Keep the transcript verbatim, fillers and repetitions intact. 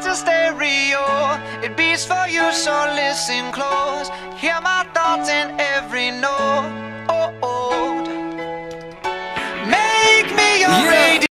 a stereo, it beats for you, so listen close. Hear my thoughts in every note.